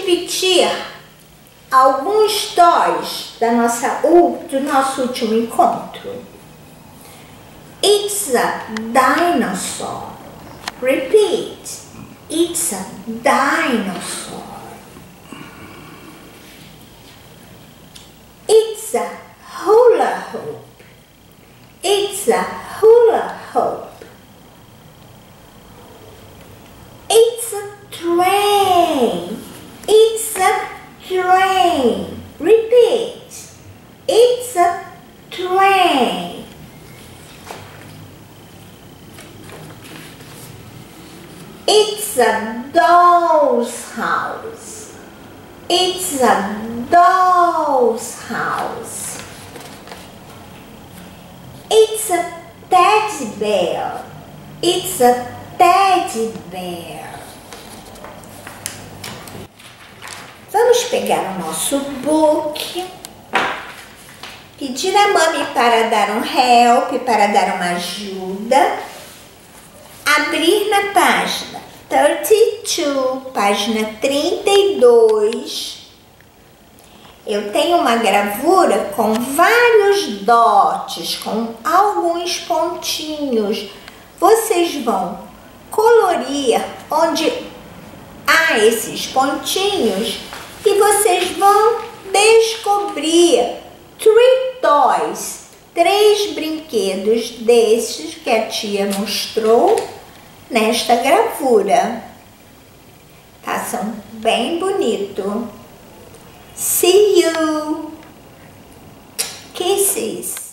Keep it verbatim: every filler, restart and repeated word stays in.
repetir alguns toys da nossa, do nosso último encontro. It's a dinosaur. Repeat. It's a dinosaur. It's a hula hoop. It's a hula hoop. It's a train. It's a train. Repeat. It's a train. It's a doll's house. It's a doll's house. It's a teddy bear. It's a teddy bear. Vamos pegar o nosso book, pedir a mami para dar um help, para dar uma ajuda, abrir na página trinta e dois, página trinta e dois. Eu tenho uma gravura com vários dots, com alguns pontinhos. Vocês vão colorir onde há esses pontinhos e vocês vão descobrir three toys, três brinquedos desses que a tia mostrou nesta gravura. Façam bem bonito. See you. Kisses.